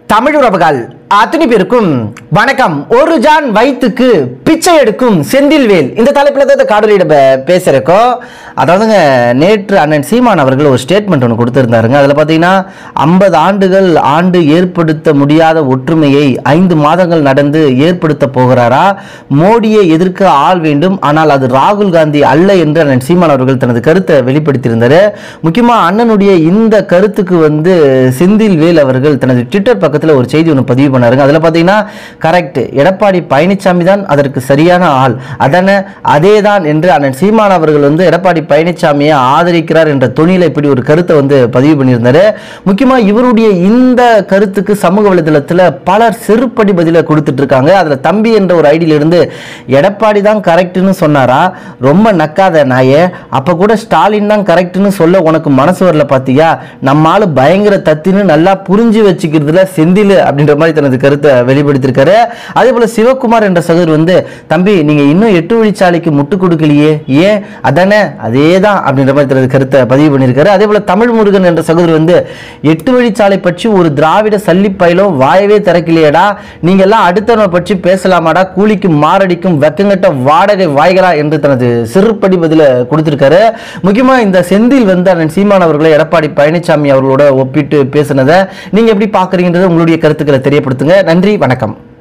தமிழ் உறவுகள் அத்தனை பேருக்கும் வணக்கம். ஒரு ஜான் வயிற்றுக்கு பிச்சை எடுக்கும் செந்தில்வேல் இந்த தலைப்பில் தான் இந்த காணொலியிட பேசுறோம். அதாவதுங்க, நேற்று அண்ணன் சீமான் அவர்கள் ஒரு ஸ்டேட்மெண்ட் ஒன்று கொடுத்திருந்தாருங்க. அதில் பார்த்தீங்கன்னா 50 ஆண்டு ஏற்படுத்த முடியாத ஒற்றுமையை 5 மாதங்கள் நடந்து ஏற்படுத்த போகிறாரா, மோடியை எதிர்க்க ஆள் வேண்டும், ஆனால் அது ராகுல் காந்தி அல்ல என்று அண்ணன் சீமான் அவர்கள் தனது கருத்தை வெளிப்படுத்தியிருந்தார். முக்கியமாக அண்ணனுடைய இந்த கருத்துக்கு செந்தில்வேல் அவர்கள் தனது ட்விட்டர் பக்கத்தில் ஒரு செய்தி ஒன்று பதிவு பண்ணாருங்க. அதில் பார்த்தீங்கன்னா கரெக்ட், எடப்பாடி பழனிசாமி தான் அதற்கு சரியான ஆள், அதேதான் என்று அண்ணன் சீமான் அவர்கள் எடப்பாடி பழனிசாமியை ஆதரிக்கிறார் என்ற துணியில் இப்படி ஒரு கருத்தை பதிவு பண்ணியிருந்தாரு. முக்கியமாக இவருடைய இந்த கருத்துக்கு சமூக வலைதளத்தில் பலர் செருப்படி பதில கொடுத்துட்டு இருக்காங்க. அதில் தம்பி என்ற ஒரு ஐடியில இருந்து எடப்பாடி தான் கரெக்ட்னு சொன்னாரா, ரொம்ப நக்காத நாயே, அப்ப கூட ஸ்டாலின் தான் கரெக்ட்னு சொல்ல உனக்கு மனசு வரல பாத்தியா, நம்மால பயங்கர தத்தின்னு நல்லா புரிஞ்சு வச்சுக்கிறதுல செந்தில் அப்படின்ற மாதிரி தனது கருத்தை வெளிப்படுத்தியிருக்காரு. அதே போல சிவகுமார் என்ற சகோதரர் தம்பி நீங்க இன்னும் 8 வழிச்சாலைக்கு முட்டு கொடுக்கலையே, ஏன், அதானே அதேதான் அப்படின்ற மாதிரி தனது கருத்தை பதிவு பண்ணியிருக்காரு. அதே போல தமிழ் முருகன் என்ற சகோதரர் 8 வழிச்சாலை பற்றி ஒரு திராவிட சல்லிப்பயிலும் வாயவே திறக்கலையடா, நீங்க எல்லாம் அடுத்தவனை பற்றி பேசலாமாடா, கூலிக்கு மாரடிக்கும் வெக்கங்கட்ட வாடகை வாய்களா என்று தனது சிறுபடி பதில கொடுத்திருக்காரு. முக்கியமா இந்த செந்தில் அண்ணன் சீமான் அவர்களை எடப்பாடி பழனிசாமி அவர்களோட ஒப்பிட்டு பேசினதை நீங்க எப்படி பாக்குறீங்கன்றதை உங்களுடைய கருத்துக்களை தெரியப்படுத்துங்க. நன்றி, வணக்கம்.